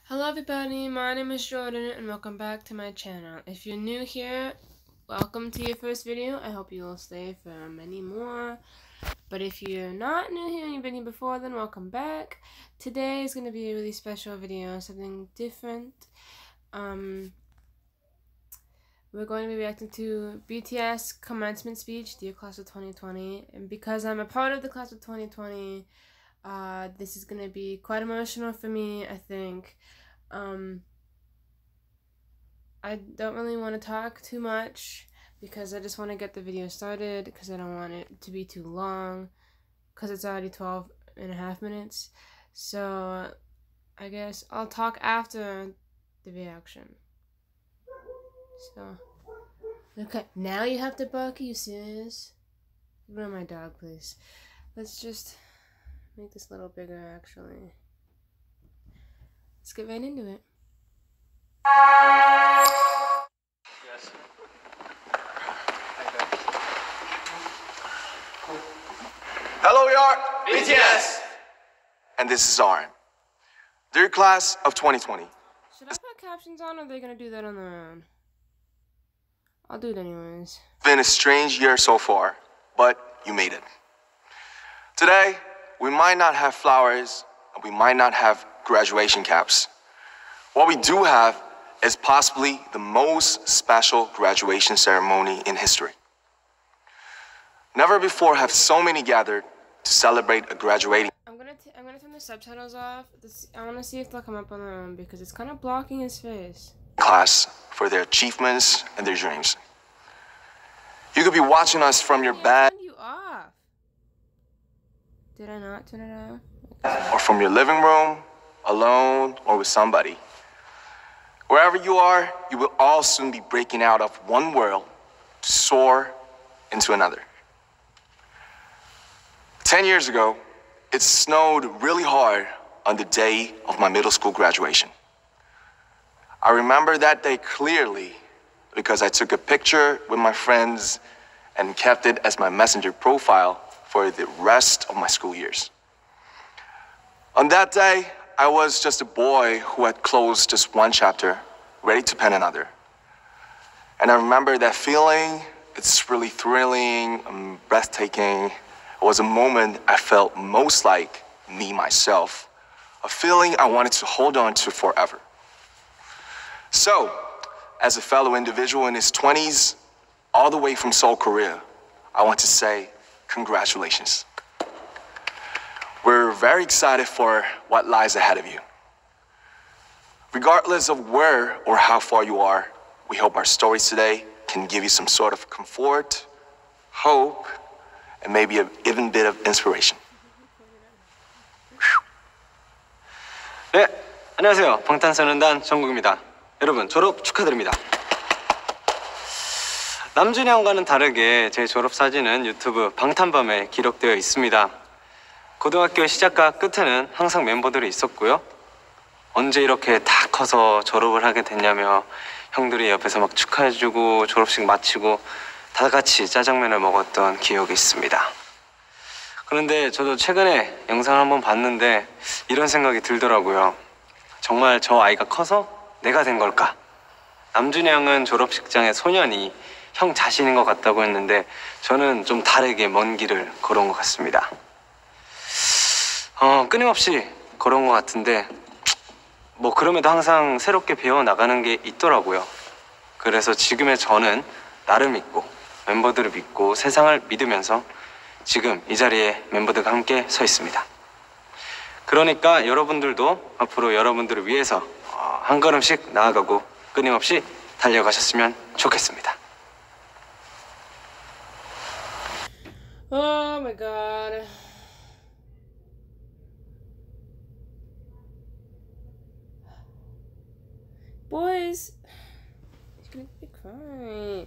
Hello everybody, my name is Jordan and welcome back to my channel. If you're new here, welcome to your first video. I hope you will stay for many more. But if you're not new here and you've been here before, then welcome back. Today is going to be a really special video, something different. We're going to be reacting to BTS commencement speech, Dear Class of 2020. And because I'm a part of the Class of 2020, this is going to be quite emotional for me, I think. I don't really want to talk too much because I just want to get the video started because I don't want it to be too long because it's already 12.5 minutes. So I guess I'll talk after the reaction. So, okay, now you have to bark. Are you serious? Ignore my dog, please. Let's just make this a little bigger, actually. Let's get right into it. Yes. Hello, we are BTS! And this is RM. Dear Class of 2020. Should I put captions on or are they gonna do that on their own? I'll do it anyways. It's been a strange year so far, but you made it. Today, we might not have flowers and we might not have graduation caps. What we do have is possibly the most special graduation ceremony in history. Never before have so many gathered to celebrate a graduating. I'm gonna turn the subtitles off. I wanna see if they'll come up on their own because it's kind of blocking his face. Class for their achievements and their dreams. You could be watching us from your bed Turned you off. Did I not turn it off? or from your living room, alone or with somebody. Wherever you are, you will all soon be breaking out of one world to soar into another. 10 years ago, it snowed really hard on the day of my middle school graduation. I remember that day clearly because I took a picture with my friends and kept it as my messenger profile for the rest of my school years. On that day, I was just a boy who had closed just one chapter, ready to pen another. And I remember that feeling. It's really thrilling and breathtaking. It was a moment I felt most like me myself, a feeling I wanted to hold on to forever. So, as a fellow individual in his 20s, all the way from Seoul, Korea, I want to say congratulations. We're very excited for what lies ahead of you. Regardless of where or how far you are, we hope our stories today can give you some sort of comfort, hope, and maybe an even bit of inspiration. 네, 안녕하세요. 방탄소년단 정국입니다. 여러분, 졸업 축하드립니다. 남준이 형과는 다르게 제 졸업 사진은 유튜브 방탄밤에 기록되어 있습니다. 고등학교 시작과 끝에는 항상 멤버들이 있었고요. 언제 이렇게 다 커서 졸업을 하게 됐냐며 형들이 옆에서 막 축하해주고 졸업식 마치고 다 같이 짜장면을 먹었던 기억이 있습니다. 그런데 저도 최근에 영상을 한번 봤는데 이런 생각이 들더라고요. 정말 저 아이가 커서 내가 된 걸까? 남준이 형은 졸업식장의 소년이 형 자신인 것 같다고 했는데 저는 좀 다르게 먼 길을 걸어온 것 같습니다. 끊임없이 걸어온 것 같은데 뭐 그럼에도 항상 새롭게 배워나가는 게 있더라고요. 그래서 지금의 저는 나를 믿고 멤버들을 믿고 세상을 믿으면서 지금 이 자리에 멤버들과 함께 서 있습니다. 그러니까 여러분들도 앞으로 여러분들을 위해서 한 걸음씩 나아가고 끊임없이 달려가셨으면 좋겠습니다. Oh my god. Boys, you're gonna be crying.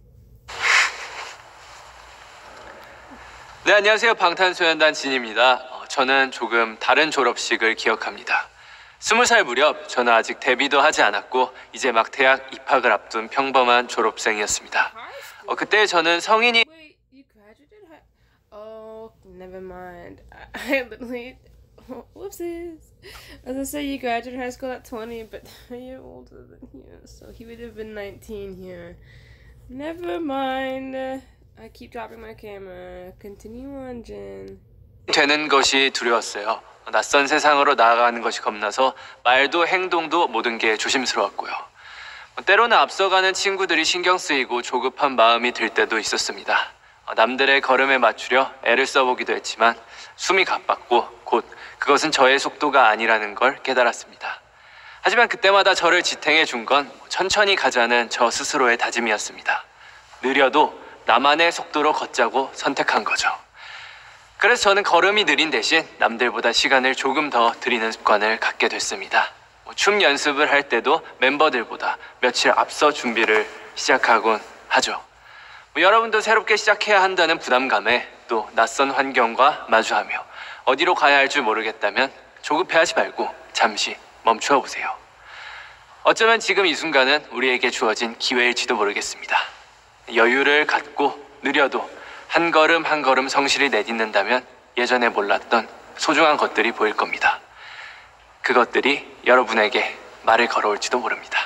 네, 안녕하세요. 방탄소년단 진입니다. 저는 조금 다른 졸업식을 기억합니다. 20살 무렵 저는 아직 데뷔도 하지 않았고 이제 막 대학 입학을 앞둔 평범한 졸업생이었습니다. 그때 저는 성인이 Wait, you graduated? Oh, never mind. I literally Whoopsies. As I say, you graduated high school at 20, but you're older than here, so he would have been 19 here. Never mind. I keep dropping my camera. Continue on, Jin. 되는 것이 두려웠어요. 낯선 세상으로 나아가는 것이 겁나서 말도 행동도 모든 게 조심스러웠고요. 때로는 앞서가는 친구들이 신경 쓰이고 조급한 마음이 들 때도 있었습니다. 남들의 걸음에 맞추려 애를 써보기도 했지만 숨이 가빴고 곧 그것은 저의 속도가 아니라는 걸 깨달았습니다. 하지만 그때마다 저를 지탱해 준 건 천천히 가자는 저 스스로의 다짐이었습니다. 느려도 나만의 속도로 걷자고 선택한 거죠. 그래서 저는 걸음이 느린 대신 남들보다 시간을 조금 더 들이는 습관을 갖게 됐습니다. 춤 연습을 할 때도 멤버들보다 며칠 앞서 준비를 시작하곤 하죠. 여러분도 새롭게 시작해야 한다는 부담감에 또 낯선 환경과 마주하며 어디로 가야 할 줄 모르겠다면 조급해하지 말고 잠시 멈추어 보세요. 어쩌면 지금 이 순간은 우리에게 주어진 기회일지도 모르겠습니다. 여유를 갖고 느려도 한 걸음 한 걸음 성실히 내딛는다면 예전에 몰랐던 소중한 것들이 보일 겁니다. 그것들이 여러분에게 말을 걸어올지도 모릅니다.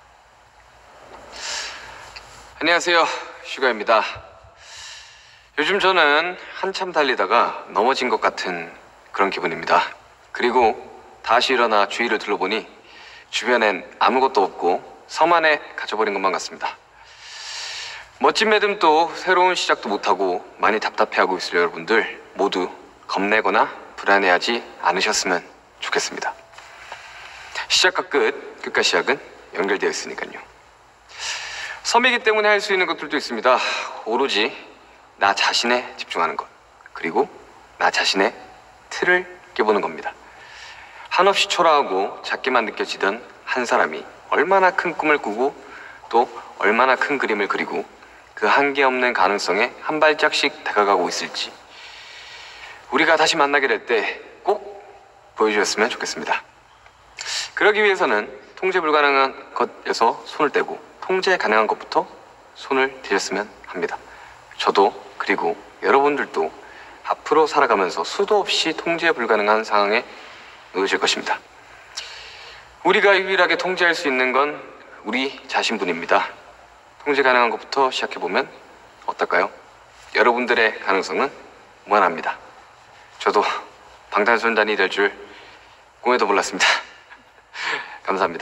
안녕하세요, 슈가입니다. 요즘 저는 한참 달리다가 넘어진 것 같은 그런 기분입니다. 그리고 다시 일어나 주위를 둘러보니 주변엔 아무것도 없고 섬 안에 갇혀버린 것만 같습니다. 멋진 매듭도 새로운 시작도 못하고 많이 답답해하고 있을 여러분들 모두 겁내거나 불안해하지 않으셨으면 좋겠습니다. 시작과 끝과 시작은 연결되어 있으니까요. 섬이기 때문에 할 수 있는 것들도 있습니다. 오로지 나 자신에 집중하는 것, 그리고 나 자신의 틀을 깨보는 겁니다. 한없이 초라하고 작게만 느껴지던 한 사람이 얼마나 큰 꿈을 꾸고 또 얼마나 큰 그림을 그리고 그 한계 없는 가능성에 한 발짝씩 다가가고 있을지 우리가 다시 만나게 될 때 꼭 보여주셨으면 좋겠습니다. 그러기 위해서는 통제 불가능한 것에서 손을 떼고 통제 가능한 것부터 손을 대셨으면 합니다. 저도 그리고 여러분들도 앞으로 살아가면서 수도 없이 통제 불가능한 상황에 놓여질 것입니다. 우리가 유일하게 통제할 수 있는 건 우리 자신뿐입니다. 통제 가능한 것부터 시작해보면 어떨까요? 여러분들의 가능성은 무한합니다. 저도 방탄소년단이 될 줄 꿈에도 몰랐습니다. 감사합니다.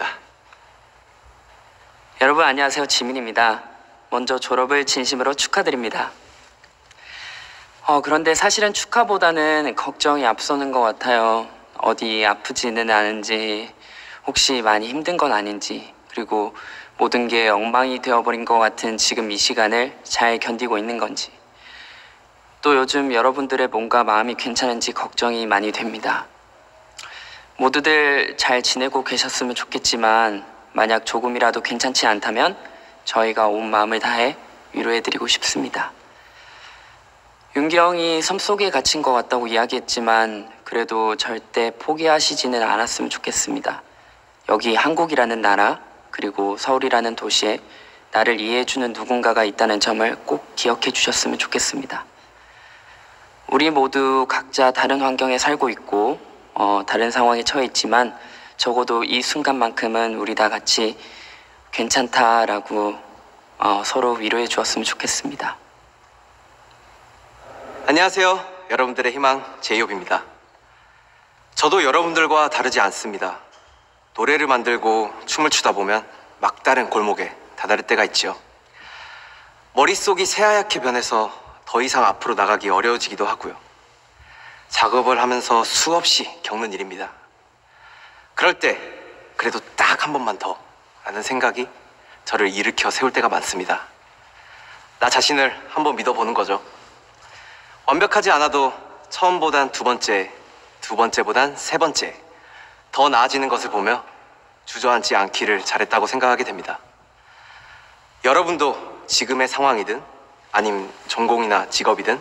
여러분 안녕하세요, 지민입니다. 먼저 졸업을 진심으로 축하드립니다. 그런데 사실은 축하보다는 걱정이 앞서는 것 같아요. 어디 아프지는 않은지, 혹시 많이 힘든 건 아닌지, 그리고 모든 게 엉망이 되어버린 것 같은 지금 이 시간을 잘 견디고 있는 건지, 또 요즘 여러분들의 몸과 마음이 괜찮은지 걱정이 많이 됩니다. 모두들 잘 지내고 계셨으면 좋겠지만 만약 조금이라도 괜찮지 않다면 저희가 온 마음을 다해 위로해드리고 싶습니다. 윤기 형이 섬 속에 갇힌 것 같다고 이야기했지만 그래도 절대 포기하시지는 않았으면 좋겠습니다. 여기 한국이라는 나라 그리고 서울이라는 도시에 나를 이해해주는 누군가가 있다는 점을 꼭 기억해 주셨으면 좋겠습니다. 우리 모두 각자 다른 환경에 살고 있고 다른 상황에 처해 있지만 적어도 이 순간만큼은 우리 다 같이 괜찮다라고 서로 위로해 주었으면 좋겠습니다. 안녕하세요. 여러분들의 희망 제이홉입니다. 저도 여러분들과 다르지 않습니다. 노래를 만들고 춤을 추다 보면 막다른 골목에 다다를 때가 있죠. 머릿속이 새하얗게 변해서 더 이상 앞으로 나가기 어려워지기도 하고요. 작업을 하면서 수없이 겪는 일입니다. 그럴 때 그래도 딱 한 번만 더 라는 생각이 저를 일으켜 세울 때가 많습니다. 나 자신을 한번 믿어보는 거죠. 완벽하지 않아도 처음보단 두 번째, 두 번째보단 세 번째 더 나아지는 것을 보며 주저앉지 않기를 잘했다고 생각하게 됩니다. 여러분도 지금의 상황이든 아님 전공이나 직업이든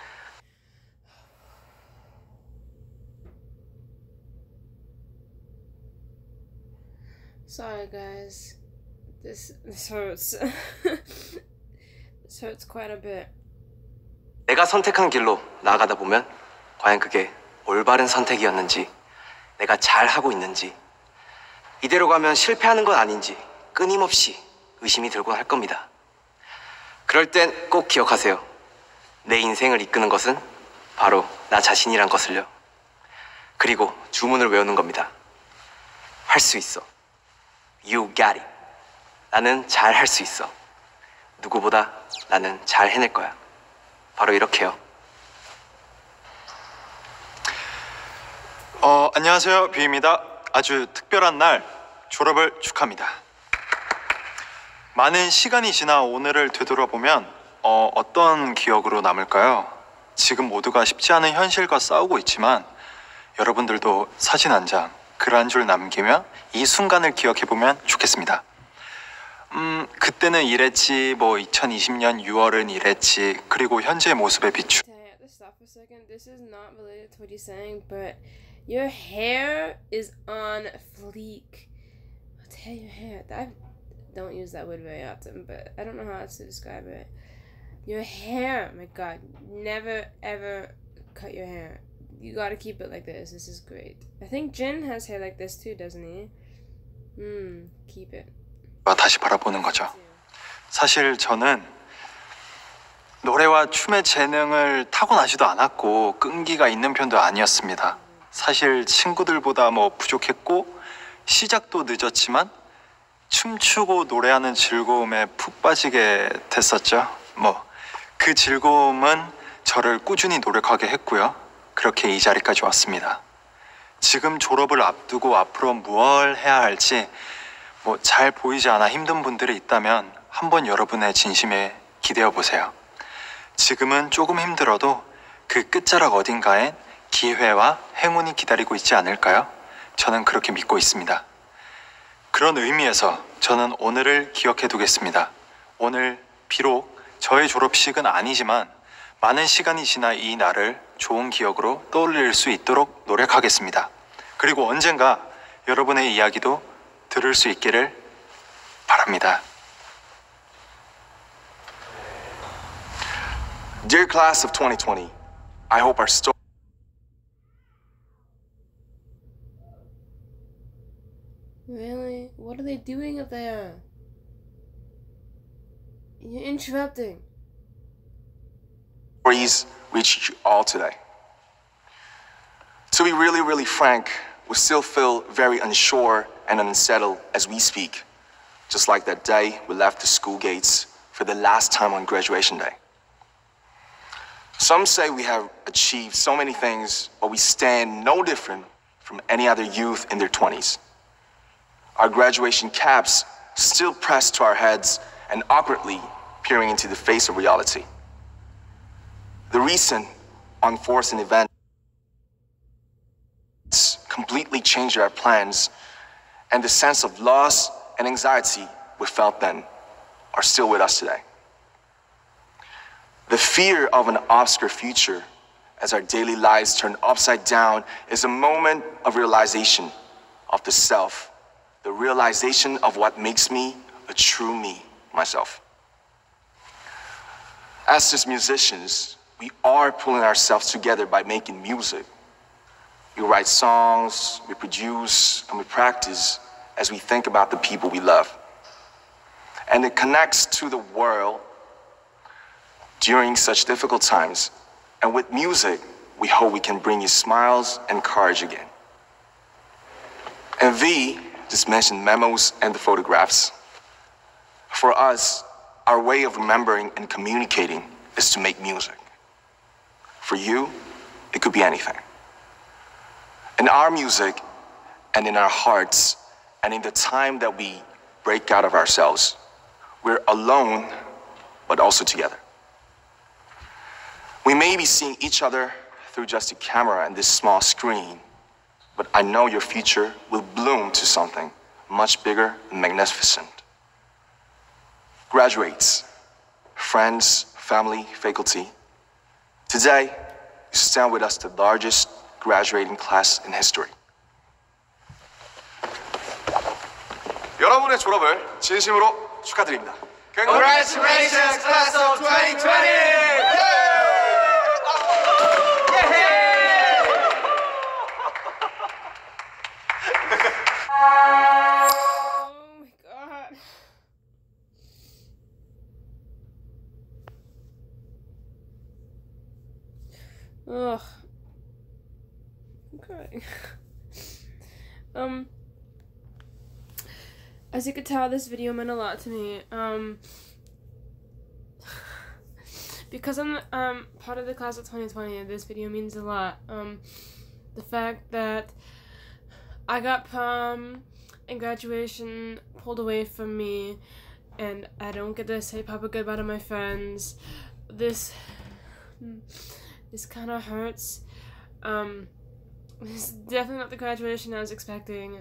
Sorry guys, this hurts. This hurts quite a bit. 내가 선택한 길로 나아가다 보면 과연 그게 올바른 선택이었는지, 내가 잘하고 있는지, 이대로 가면 실패하는 건 아닌지 끊임없이 의심이 들곤 할 겁니다. 그럴 땐 꼭 기억하세요. 내 인생을 이끄는 것은 바로 나 자신이란 것을요. 그리고 주문을 외우는 겁니다. 할 수 있어. You got it. 나는 잘 할 수 있어. 누구보다 나는 잘 해낼 거야. 바로 이렇게요. 안녕하세요. 뷰입니다. 아주 특별한 날 졸업을 축하합니다. 많은 시간이 지나 오늘을 되돌아보면 어떤 기억으로 남을까요? 지금 모두가 쉽지 않은 현실과 싸우고 있지만 여러분들도 사진 한 장, 글 한 줄 남기며 이 순간을 기억해보면 좋겠습니다. 그때는 이랬지, 2020년 6월은 이랬지, 그리고 현재의 모습에 비추. I have to stop for a second. This is not related to what he's saying, but your hair is on fleek. I'll tell you, your hair. I don't use that word very often, but I don't know how else to describe it. Your hair, my God, never ever cut your hair. You gotta keep it like this. This is great. I think Jin has hair like this too, doesn't he? Keep it. 다시 바라보는 거죠. 사실 저는 노래와 춤의 재능을 타고나지도 않았고 끈기가 있는 편도 아니었습니다. 사실 친구들보다 부족했고 시작도 늦었지만 춤추고 노래하는 즐거움에 푹 빠지게 됐었죠. 그 즐거움은 저를 꾸준히 노력하게 했고요. 그렇게 이 자리까지 왔습니다. 지금 졸업을 앞두고 앞으로 무엇을 해야 할지 잘 보이지 않아 힘든 분들이 있다면 한번 여러분의 진심에 기대어 보세요. 지금은 조금 힘들어도 그 끝자락 어딘가엔 기회와 행운이 기다리고 있지 않을까요? 저는 그렇게 믿고 있습니다. 그런 의미에서 저는 오늘을 기억해 두겠습니다. 오늘 비록 저의 졸업식은 아니지만 많은 시간이 지나 이 날을 좋은 기억으로 떠올릴 수 있도록 노력하겠습니다. 그리고 언젠가 여러분의 이야기도 들을 수 있기를 바랍니다. Dear class of 2020, I hope our story. Really? What are they doing up there? You're interrupting. Stories reach you all today. To be really, really frank, we still feel very unsure and unsettled as we speak, just like that day we left the school gates for the last time on graduation day. Some say we have achieved so many things, but we stand no different from any other youth in their 20s. Our graduation caps still pressed to our heads and awkwardly peering into the face of reality. The recent unforeseen events completely changed our plans, and the sense of loss and anxiety we felt then are still with us today. The fear of an obscure future as our daily lives turn upside down is a moment of realization of the self, the realization of what makes me a true me, myself. As just musicians, we are pulling ourselves together by making music. We write songs, we produce, and we practice as we think about the people we love. And it connects to the world during such difficult times. And with music, we hope we can bring you smiles and courage again. And V just mentioned memos and the photographs. For us, our way of remembering and communicating is to make music. For you, it could be anything. In our music and in our hearts and in the time that we break out of ourselves, we're alone, but also together. We may be seeing each other through just a camera and this small screen, but I know your future will bloom to something much bigger and magnificent. Graduates, friends, family, faculty, today, you stand with us the largest graduating class in history. 여러분의 졸업을 진심으로 축하드립니다. Congratulations, class of 2020! Ugh. I'm crying. As you could tell, this video meant a lot to me. Because I'm part of the class of 2020, this video means a lot. The fact that I got prom and graduation pulled away from me, and I don't get to say proper goodbye to my friends. This kind of hurts. This is definitely not the graduation I was expecting.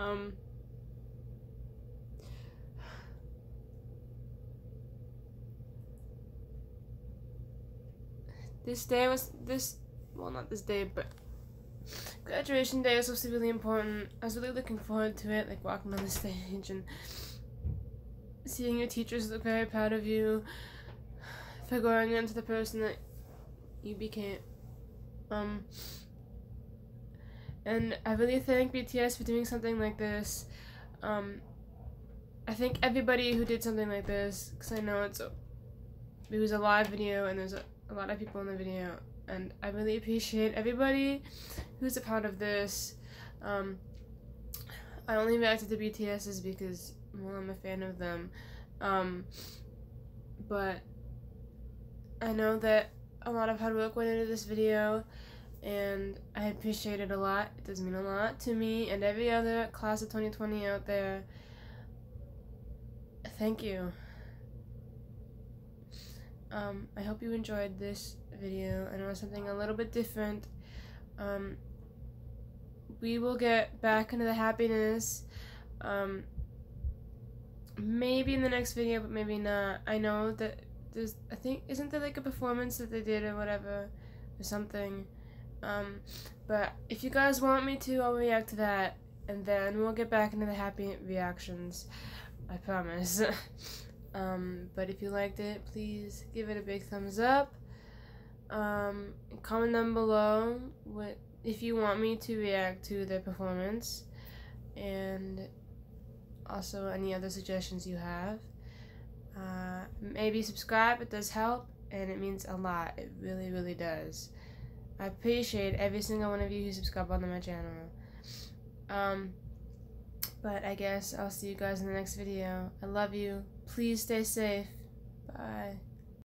Well, not this day, but graduation day was supposed to be really important. I was really looking forward to it, like walking on the stage and seeing your teachers look very proud of you for growing into the person that you became. And I really thank BTS for doing something like this. I thank everybody who did something like this, because I know it was a live video and there's a lot of people in the video, and I really appreciate everybody who's a part of this. I only reacted to BTS's because, well, I'm a fan of them, but I know that a lot of hard work went into this video, and I appreciate it a lot. It does mean a lot to me and every other class of 2020 out there. Thank you. I hope you enjoyed this video. I know it's something a little bit different. We will get back into the happiness, maybe in the next video, but maybe not. I know that isn't there like a performance that they did or whatever, or something, but if you guys want me to, I'll react to that, and then we'll get back into the happy reactions, I promise. But if you liked it, please give it a big thumbs up. Comment down below if you want me to react to their performance, and also any other suggestions you have. Maybe subscribe, it does help, and it means a lot. It really, really does. I appreciate every single one of you who subscribe onto my channel. But I guess I'll see you guys in the next video. I love you. Please stay safe. Bye.